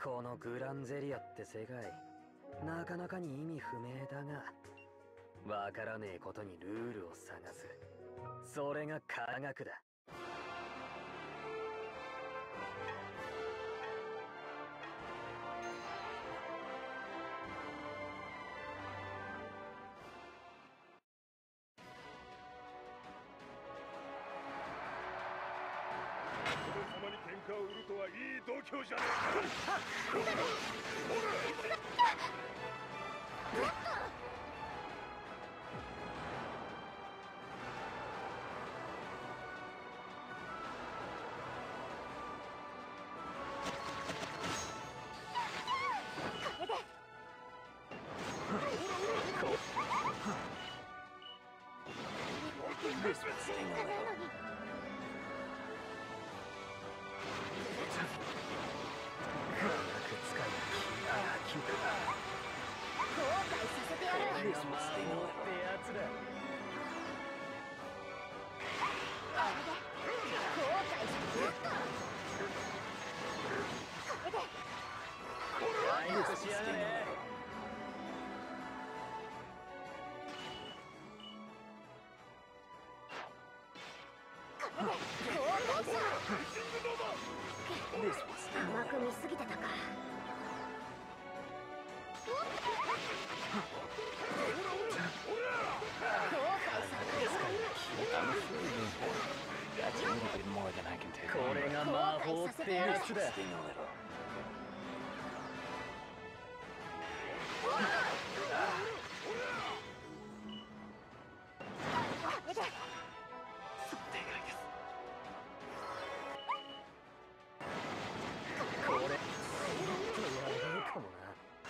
このグランゼリアって世界、なかなかに意味不明だが、わからねえことにルールを探す。それが科学だ。 様に喧嘩を売るとはいい度胸じゃねえか。 甘く見すぎてたか。 これが魔法ってやつだ。これちょっとやべえかもな。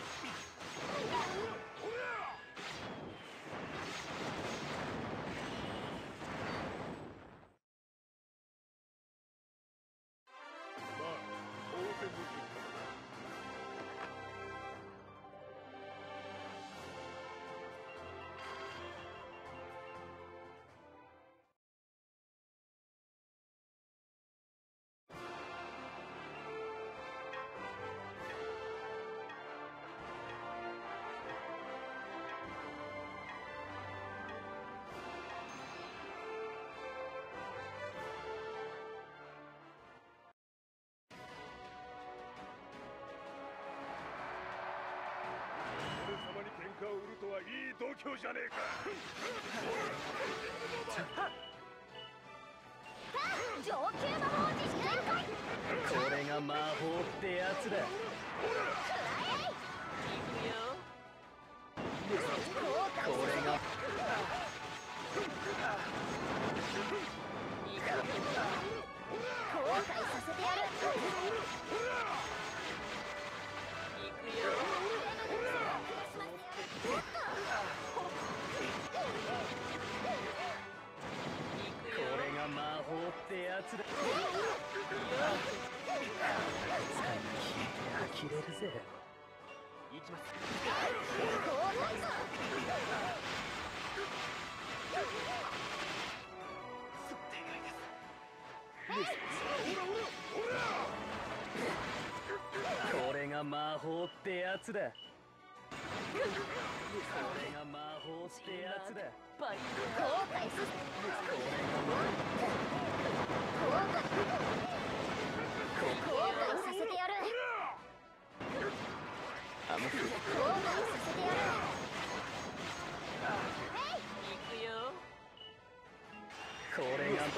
まあ当然の結果だ。俺様に喧嘩を売るとはいい度胸じゃねえか。 上級魔法実践会。 これが魔法ってやつだ。これが後悔させてやる。 これが魔法ってやつだ。呆れるぜ。行きます。これが魔法ってやつだ。これが魔法ってやつだ。 後悔させてやる。 これが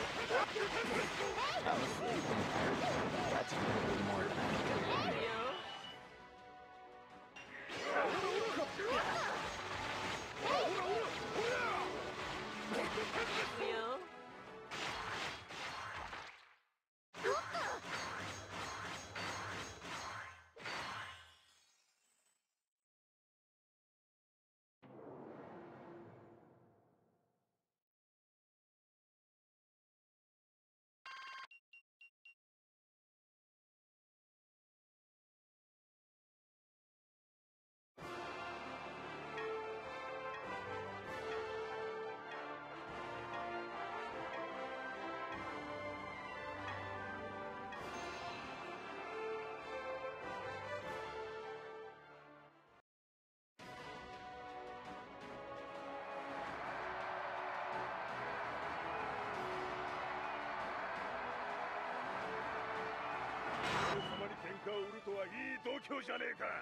嘩を売るとはいい度胸じゃねえか。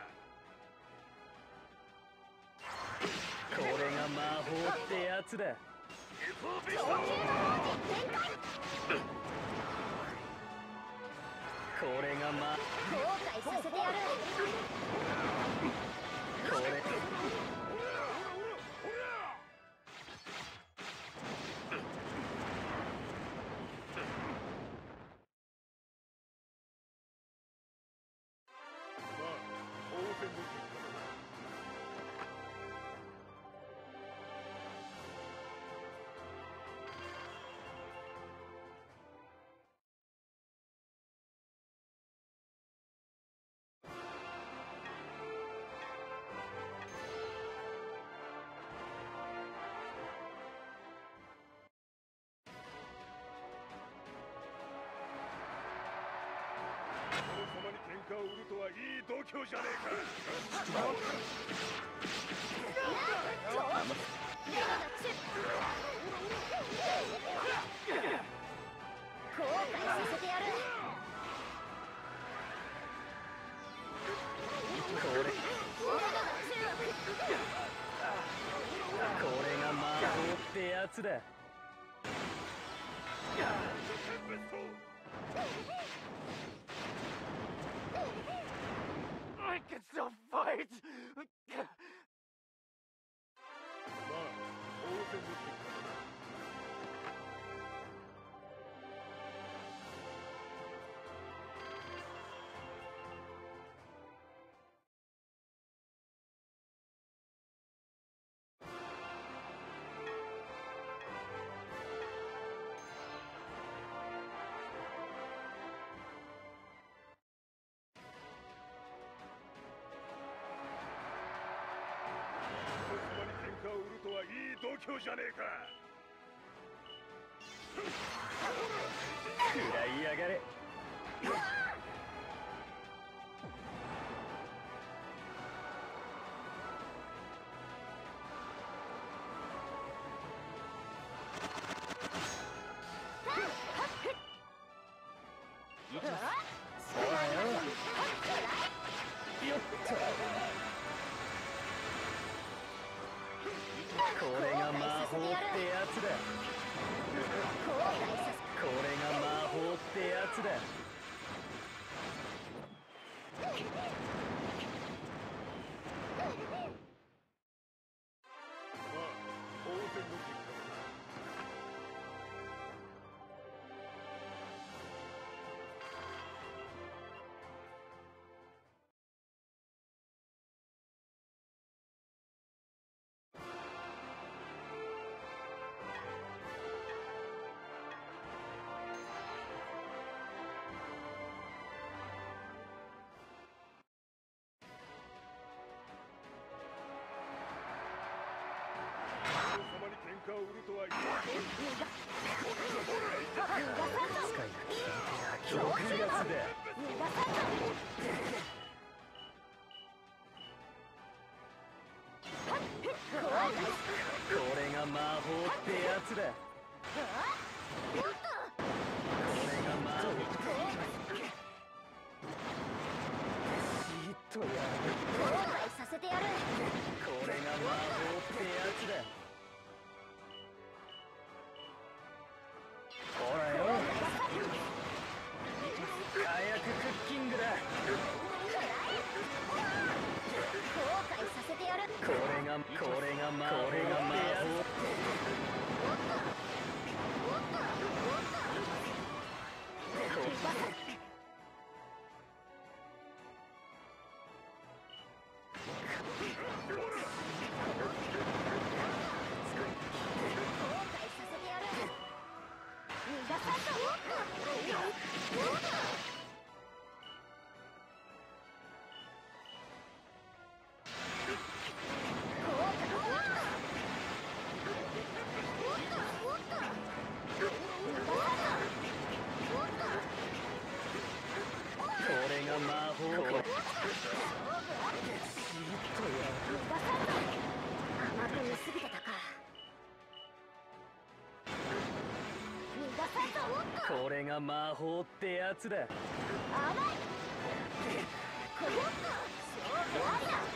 これが魔法ってやつだ。 上級の王子全開。 これが後悔させてやる。 これまあ当然の結果だ。様に喧嘩を売るとはいい度胸じゃねえか。 後悔させてやる。 これが魔法ってやつだ。 I can still fight! まあ当然の結果だ。喧嘩を売るとはいい度胸じゃねえか。 食らいやがれ。よっと。これが魔法ってやつだ。これが魔法ってやつだ。 まあ当然の結果だ。様に喧嘩を売るとはいい使いが効いてや6月だ。これが魔法ってやつだ。これが魔法。じっとやる。 後悔させてやる。 これが魔法ってやつだ。ほらよ。火薬クッキングだ。 後悔させてやる。 これが魔法ってやつ。これが魔法ってやつだ。 甘い。 ここ勝負ありだ